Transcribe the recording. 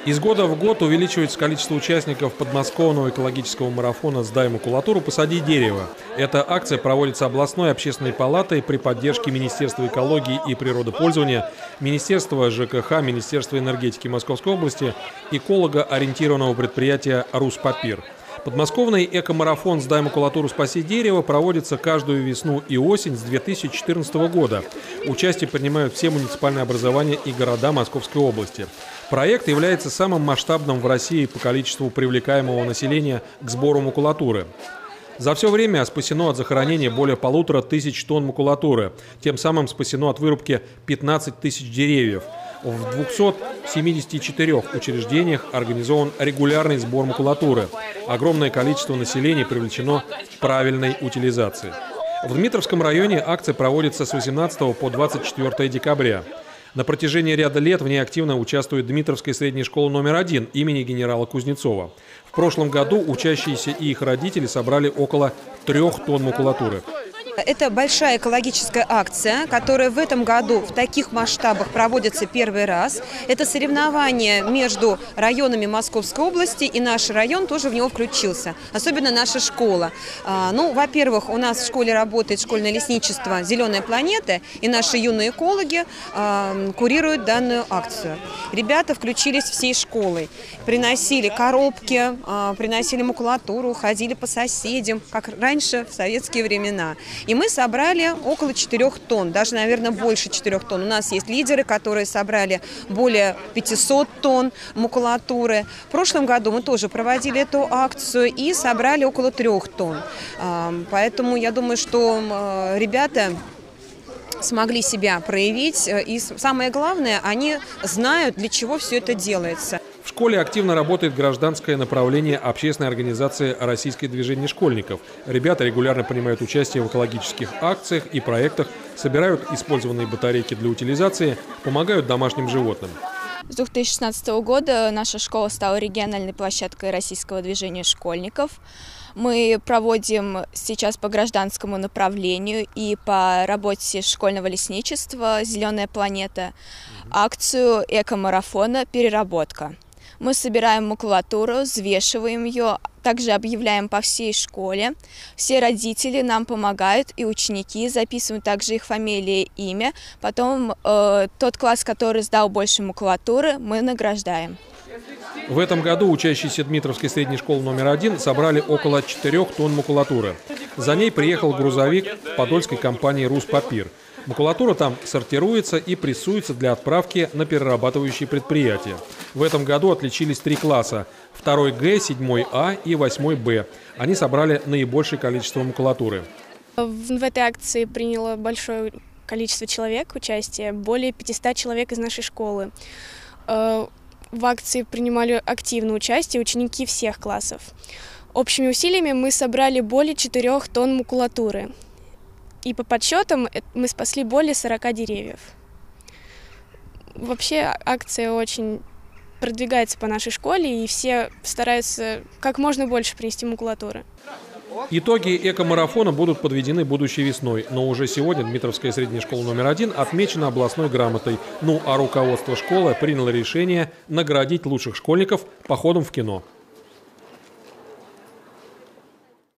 Из года в год увеличивается количество участников подмосковного экологического марафона «Сдай макулатуру, посади дерево». Эта акция проводится областной общественной палатой при поддержке Министерства экологии и природопользования, Министерства ЖКХ, Министерства энергетики Московской области, эколого-ориентированного предприятия «Руспапир». Подмосковный экомарафон «Сдай макулатуру, спаси дерево» проводится каждую весну и осень с 2014 года. Участие принимают все муниципальные образования и города Московской области. Проект является самым масштабным в России по количеству привлекаемого населения к сбору макулатуры. За все время спасено от захоронения более 1500 тонн макулатуры. Тем самым спасено от вырубки 15 тысяч деревьев. В 274 учреждениях организован регулярный сбор макулатуры. Огромное количество населения привлечено к правильной утилизации. В Дмитровском районе акция проводится с 18 по 24 декабря. На протяжении ряда лет в ней активно участвует Дмитровская средняя школа номер 1 имени генерала Кузнецова. В прошлом году учащиеся и их родители собрали около 3 тонн макулатуры. Это большая экологическая акция, которая в этом году в таких масштабах проводится первый раз. Это соревнование между районами Московской области, и наш район тоже в него включился, особенно наша школа. Во-первых, у нас в школе работает школьное лесничество «Зеленая планета», и наши юные экологи курируют данную акцию. Ребята включились всей школой, приносили коробки, приносили макулатуру, ходили по соседям, как раньше в советские времена. И мы собрали около 4 тонн, даже, наверное, больше 4 тонн. У нас есть лидеры, которые собрали более 500 тонн макулатуры. В прошлом году мы тоже проводили эту акцию и собрали около 3 тонн. Поэтому я думаю, что ребята смогли себя проявить. И самое главное, они знают, для чего все это делается. В школе активно работает гражданское направление общественной организации «Российское движение школьников». Ребята регулярно принимают участие в экологических акциях и проектах, собирают использованные батарейки для утилизации, помогают домашним животным. С 2016 года наша школа стала региональной площадкой Российского движения школьников. Мы проводим сейчас по гражданскому направлению и по работе школьного лесничества «Зеленая планета» акцию экомарафона «Переработка». Мы собираем макулатуру, взвешиваем ее, также объявляем по всей школе. Все родители нам помогают, и ученики записывают также их фамилии и имя. Потом тот класс, который сдал больше макулатуры, мы награждаем. В этом году учащиеся Дмитровской средней школы номер 1 собрали около 4 тонн макулатуры. За ней приехал грузовик подольской компании «Руспапир». Макулатура там сортируется и прессуется для отправки на перерабатывающие предприятия. В этом году отличились 3 класса – 2 Г, 7 А и 8 Б. Они собрали наибольшее количество макулатуры. В этой акции приняло большое количество человек участие, более 500 человек из нашей школы. В акции принимали активное участие ученики всех классов. Общими усилиями мы собрали более 4 тонн макулатуры. И по подсчетам мы спасли более 40 деревьев. Вообще акция очень продвигается по нашей школе, и все стараются как можно больше принести макулатуры. Итоги экомарафона будут подведены будущей весной, но уже сегодня Дмитровская средняя школа номер 1 отмечена областной грамотой. А руководство школы приняло решение наградить лучших школьников походом в кино.